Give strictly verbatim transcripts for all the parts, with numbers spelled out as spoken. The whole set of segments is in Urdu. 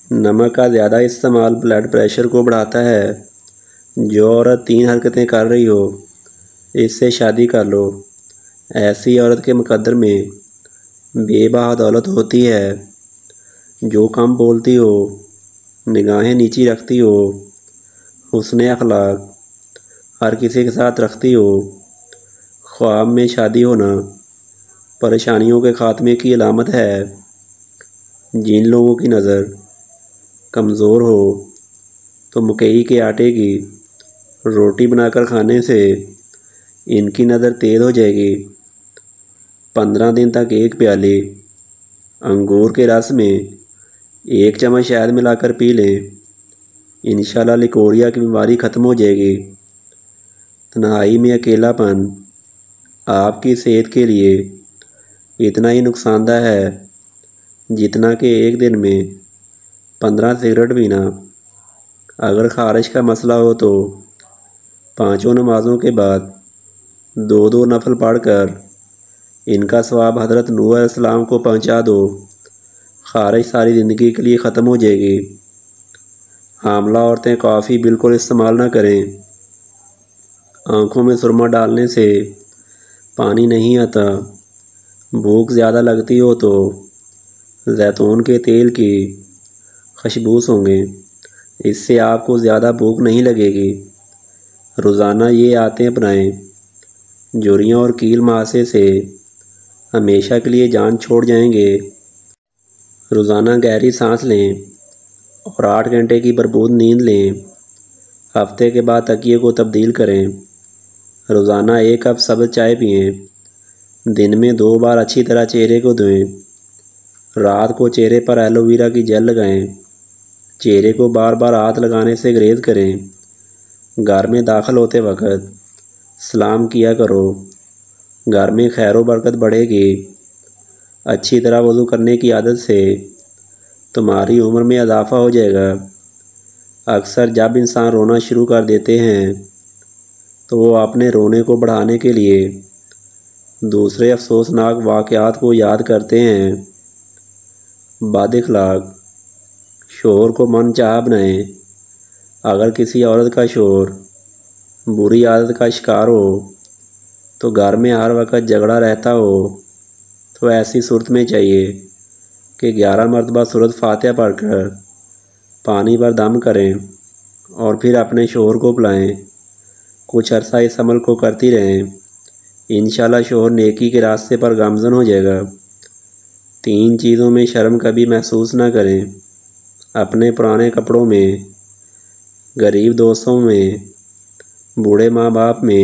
نمک کا زیادہ استعمال بلڈ پریشر کو بڑھاتا ہے۔ جو عورت تین حرکتیں کر رہی ہو اس سے شادی کر لو۔ ایسی عورت کے مقدر میں بے بہا دولت ہوتی ہے۔ جو کم بولتی ہو، نگاہیں نیچی رکھتی ہو، حسن اخلاق ہر کسی کے ساتھ رکھتی ہو، خواب میں شادی ہونا پریشانیوں کے خاتمے کی علامت ہے۔ جن لوگوں کی نظر کمزور ہو تو مکئی کے آٹے کی روٹی بنا کر کھانے سے ان کی نظر تیز ہو جائے گی۔ پندرہ دن تک ایک پیالی انگور کے رس میں ایک چمچ شہد ملا کر پی لیں، انشاءاللہ لیکوریا کی بیماری ختم ہو جائے گی۔ تنہائی میں اکیلا پن آپ کی صحت کے لیے اتنا ہی نقصان دہ ہے جتنا کہ ایک دن میں پندرہ سگریٹ پینا۔ اگر خارش کا مسئلہ ہو تو پانچوں نمازوں کے بعد دو دو نفل پڑھ کر ان کا ثواب حضرت نوح علیہ السلام کو پہنچا دو، خارش ساری زندگی کے لیے ختم ہو جائے گی۔ حاملہ عورتیں کافی بالکل استعمال نہ کریں۔ آنکھوں میں سرما ڈالنے سے پانی نہیں آتا۔ بھوک زیادہ لگتی ہو تو زیتون کے تیل کی خوشبو سونگھیں، اس سے آپ کو زیادہ بھوک نہیں لگے گی۔ روزانہ یہ عادتیں اپنائیں، جھریوں اور کیل مہاسے سے ہمیشہ کے لیے جان چھوڑ جائیں گے۔ روزانہ گہری سانس لیں اور آٹھ گھنٹے کی بھرپور نیند لیں۔ ہفتے کے بعد تکیے کو تبدیل کریں۔ روزانہ ایک کپ سبز چائے پئیں۔ دن میں دو بار اچھی طرح چہرے کو دھوئیں۔ رات کو چہرے پر ایلو ویرا کی جیل لگائیں۔ چہرے کو بار بار ہاتھ لگانے سے گریز کریں۔ گھر میں داخل ہوتے وقت سلام کیا کرو، گھر میں خیر و برکت بڑھے گی۔ اچھی طرح وضو کرنے کی عادت سے تمہاری عمر میں اضافہ ہو جائے گا۔ اکثر جب انسان رونا شروع کر دیتے ہیں تو وہ اپنے رونے کو بڑھانے کے لیے دوسرے افسوسناک واقعات کو یاد کرتے ہیں۔ بد اخلاق شوہر کو من چاہا بنائیں۔ اگر کسی عورت کا شوہر بری عادت کا شکار ہو تو گھر میں ہر وقت جھگڑا رہتا ہو تو ایسی صورت میں چاہیے کہ گیارہ مرتبہ سورۃ فاتحہ پڑھ کر پانی پر دم کریں اور پھر اپنے شوہر کو پلائیں۔ کچھ عرصہ اس عمل کو کرتی رہیں، انشاءاللہ شوہر نیکی کے راستے پر گامزن ہو جائے گا۔ تین چیزوں میں شرم کبھی محسوس نہ کریں: اپنے پرانے کپڑوں میں، غریب دوستوں میں، بوڑھے ماں باپ میں۔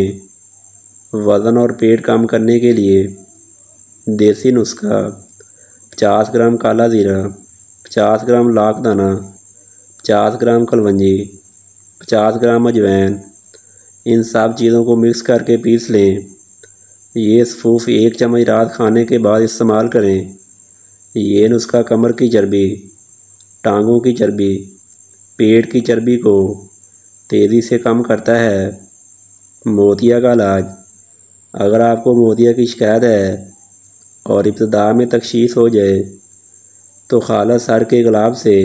وزن اور پیٹ کم کرنے کے لیے دیسی نسخہ: پچاس گرام کالا زیرہ، پچاس گرام لاکھ دانہ، پچاس گرام کلونجی، پچاس گرام اجوائن۔ ان سب چیزوں کو مکس کر کے پیس لیں۔ یہ سفوف ایک چمچ رات کھانے کے بعد استعمال کریں۔ یہ نسخہ کمر کی چربی، ٹانگوں کی چربی، پیٹ کی چربی کو تیزی سے کم کرتا ہے۔ موتیا کا علاج: اگر آپ کو موتیا کی شکایت ہے اور ابتدا میں تشخیص ہو جائے تو خالص سر کے گلاب سے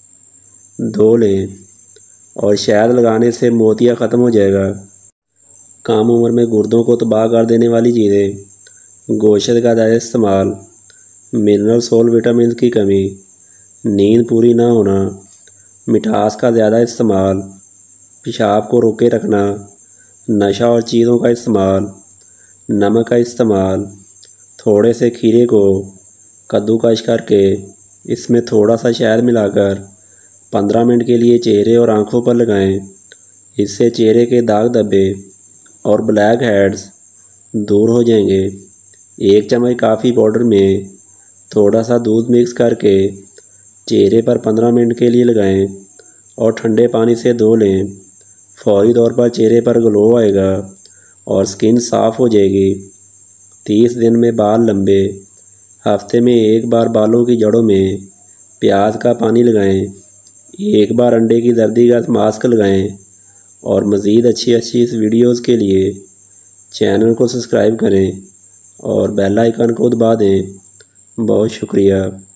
دھو لیں اور شہد لگانے سے موتیا ختم ہو جائے گا۔ کم عمر میں گردوں کو تباہ کر دینے والی چیزیں: گوشت کا زیادہ استعمال، منرلز اور وٹامنز کی کمی، نیند پوری نہ ہونا، مٹھاس کا زیادہ استعمال، پیشاب کو روکے رکھنا، نشہ اور چیزوں کا استعمال، نمک کا استعمال۔ تھوڑے سے کھیرے کو کدوکش کر کے اس میں تھوڑا سا شہد ملا کر پندرہ منٹ کے لیے چہرے اور آنکھوں پر لگائیں۔ اس سے چہرے کے داغ دھبے اور بلیک ہیڈز دور ہو جائیں گے۔ ایک چمچ کافی پاؤڈر میں تھوڑا سا دودھ مکس کر کے چہرے پر پندرہ منٹ کے لیے لگائیں اور ٹھنڈے پانی سے دھو لیں۔ فوری طور پر چہرے پر گلو آئے گا اور سکن صاف ہو جائے گی۔ تیس دن میں بال لمبے: ہفتے میں ایک بار بالوں کی جڑوں میں پیاز کا پانی لگائیں، ایک بار انڈے کی زردی کا ماسک لگائیں، اور مزید اچھی اچھی اس ویڈیوز کے لیے چینل کو سبسکرائب کریں اور بیل آئیکن کو دبا دیں۔ بہت شکریہ۔